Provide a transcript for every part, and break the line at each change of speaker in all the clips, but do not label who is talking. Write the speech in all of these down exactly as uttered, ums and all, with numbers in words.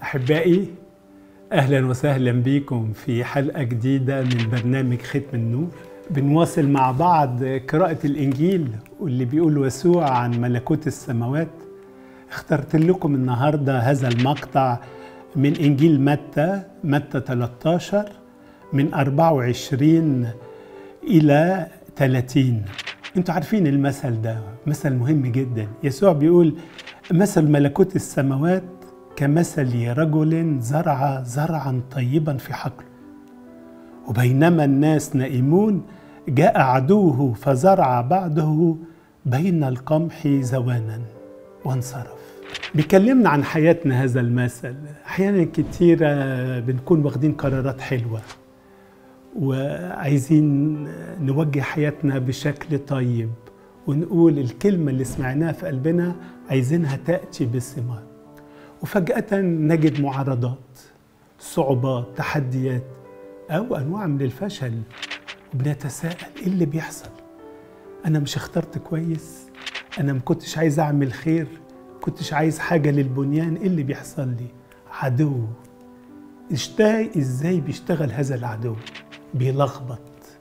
أحبائي، أهلا وسهلا بكم في حلقة جديدة من برنامج ختم النور. بنواصل مع بعض قراءة الإنجيل واللي بيقول يسوع عن ملكوت السماوات. اخترت لكم النهاردة هذا المقطع من إنجيل متى متى ثلاثة عشر من أربعة وعشرين إلى ثلاثين. انتوا عارفين المثل ده مثل مهم جدا. يسوع بيقول مثل ملكوت السماوات كمثل رجل زرع زرعا طيبا في حقله، وبينما الناس نائمون جاء عدوه فزرع بعده بين القمح زوانا وانصرف. بيكلمنا عن حياتنا هذا المثل. أحيانا كتيرة بنكون واخدين قرارات حلوة وعايزين نوجه حياتنا بشكل طيب، ونقول الكلمة اللي سمعناها في قلبنا عايزينها تأتي بالثمار، وفجأة نجد معارضات، صعوبات، تحديات أو أنواع من الفشل، وبنتساءل إيه اللي بيحصل؟ أنا مش اخترت كويس؟ أنا ما كنتش عايز أعمل خير؟ كنتش عايز حاجة للبنيان؟ إيه اللي بيحصل لي؟ عدو. اشتاق إزاي بيشتغل هذا العدو؟ بيلخبط،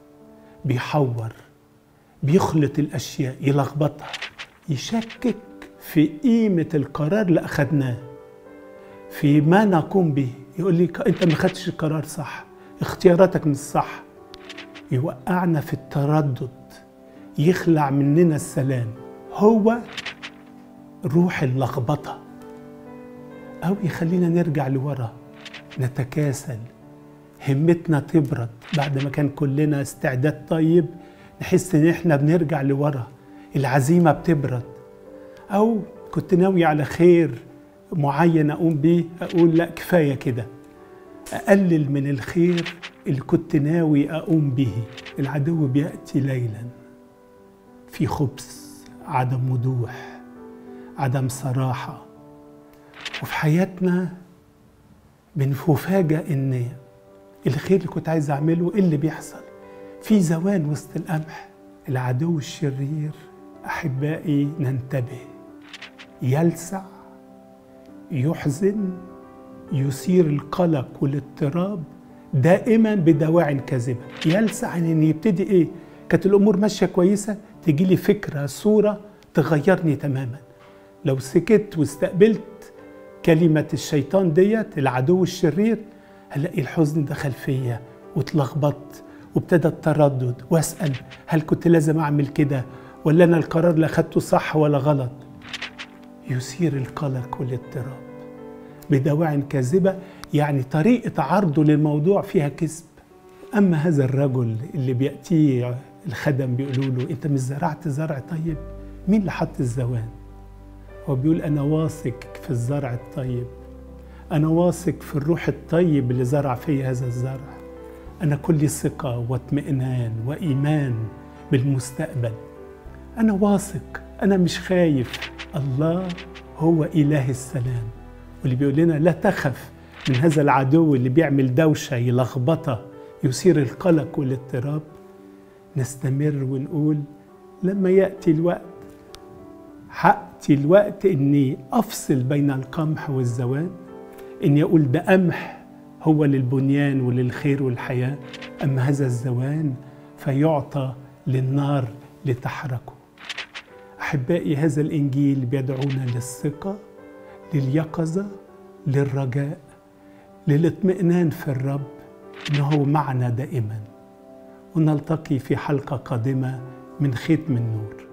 بيحور، بيخلط الأشياء، يلخبطها، يشكك في قيمة القرار اللي أخدناه، في ما نقوم به. يقول لي أنت ما خدتش القرار صح، اختياراتك مش صح. يوقعنا في التردد، يخلع مننا السلام. هو روح اللخبطة، أو يخلينا نرجع لورا، نتكاسل، همتنا تبرد. بعد ما كان كلنا استعداد طيب نحس ان احنا بنرجع لورا، العزيمة بتبرد. او كنت ناوي على خير معين اقوم بيه، اقول لا كفاية كده، اقلل من الخير اللي كنت ناوي اقوم به. العدو بيأتي ليلا في خبث، عدم وضوح، عدم صراحة، وفي حياتنا بنفاجأ ان الخير اللي كنت عايز اعمله ايه اللي بيحصل؟ في زوان وسط القمح. العدو الشرير احبائي ننتبه، يلسع، يحزن، يثير القلق والاضطراب دائما بدواعي كاذبه. يلسع ان يبتدي ايه؟ كانت الامور ماشيه كويسه، تجي لي فكره، صوره تغيرني تماما. لو سكت واستقبلت كلمه الشيطان ديت، العدو الشرير، هلاقي الحزن دخل فيا واتلخبطت، وابتدى التردد، واسال هل كنت لازم اعمل كده، ولا انا القرار اللي اخدته صح ولا غلط؟ يثير القلق والاضطراب بدواعي كاذبه، يعني طريقه عرضه للموضوع فيها كذب. اما هذا الرجل اللي بياتيه الخدم بيقولوا له انت مش زرعت زرع طيب؟ مين اللي حط الزوان؟ هو بيقول انا واثق في الزرع الطيب، أنا واثق في الروح الطيب اللي زرع في هذا الزرع. أنا كل ثقة واطمئنان وإيمان بالمستقبل. أنا واثق، أنا مش خايف. الله هو إله السلام، واللي بيقول لنا لا تخف من هذا العدو اللي بيعمل دوشة، يلخبطة، يثير القلق والاضطراب. نستمر ونقول لما يأتي الوقت، حأتي الوقت إني أفصل بين القمح والزوان، إني أقول ده قمح هو للبنيان وللخير والحياة، أما هذا الزوان فيعطى للنار لتحرقه. أحبائي، هذا الإنجيل بيدعونا للثقة، لليقظة، للرجاء، للاطمئنان في الرب إنه معنا دائما. ونلتقي في حلقة قادمة من ختم النور.